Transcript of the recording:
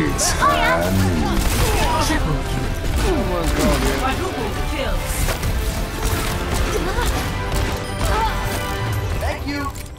It's me. Triple kill. Quadruple kills. Thank you.